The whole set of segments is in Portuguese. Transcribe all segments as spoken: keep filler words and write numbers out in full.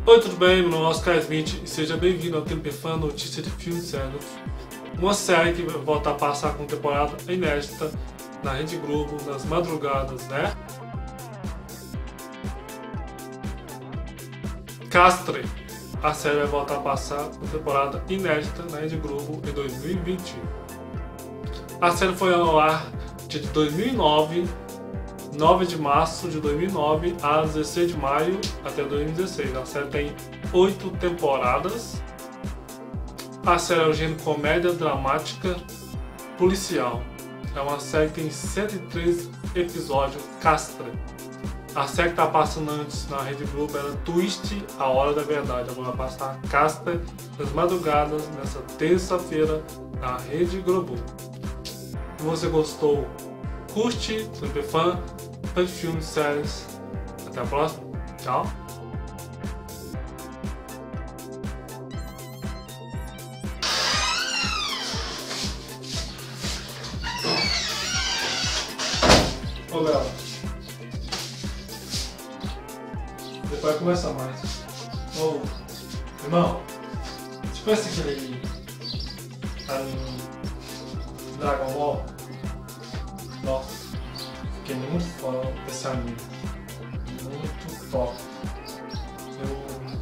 Oi, tudo bem? Meu nome é Oscar Smith e seja bem-vindo ao Tempo Fã Notícia de Filmes e Séries. Uma série que vai voltar a passar com temporada inédita na Rede Globo, nas madrugadas, né? Castre. A série vai voltar a passar com temporada inédita na Rede Globo em dois mil e vinte. A série foi ao ar de dois mil e nove, nove de março de dois mil e nove a dezesseis de maio até dois mil e dezesseis. A série tem oito temporadas. A série é o gênero comédia dramática policial. É uma série que tem cento e três episódios. Castre. A série que está passando antes na Rede Globo era Twist, A Hora da Verdade. Agora vai passar Castre nas madrugadas nessa terça-feira na Rede Globo. Se você gostou, curte, sempre fã, fã de filmes e séries. Até a próxima. Tchau. Ô, Bela. Depois vai começar mais. Ô, irmão. Você conhece aquele anime Dragon Ball? Nossa, fiquei muito fã desse anime. Muito top. Eu...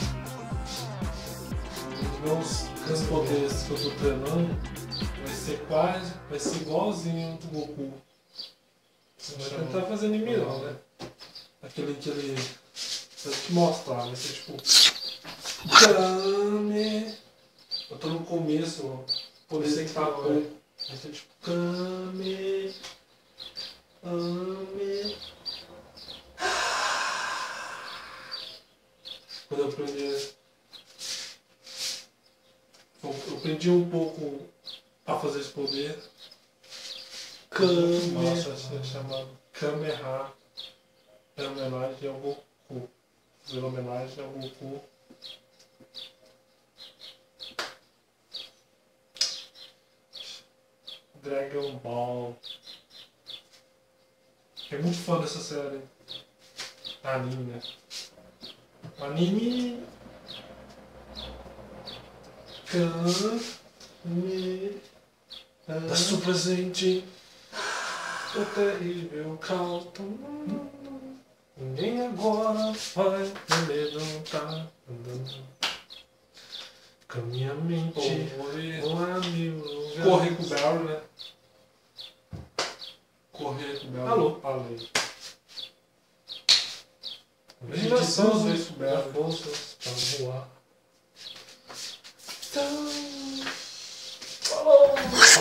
Os meus, meus poderes que eu tô treinando vai ser quase, vai ser igualzinho do Goku. Você vai tentar fazer em mim não, né? Aquele que ele... Vou te mostrar, vai ser tipo... Kame... Eu tô no começo, ó. Por isso que tá bom. Vai ser tipo... Kame... Ame... Quando eu aprendi... Eu aprendi um pouco a fazer esse poder. Kame... Nossa, é chamado Kameha. É homenagem ao Goku. Fazer homenagem ao Goku. Dragon Ball. Fiquei muito fã dessa série. Anime, né? Anime. Kame. Da sua presente. O terrível caos. Ninguém agora vai me levantar. Com a minha mente. Um amigo. Correr com o Barry, né? Correr com o Barry. Alô? Falei. Imaginação dos dois com o Barry. Forças para voar. Então. Falou!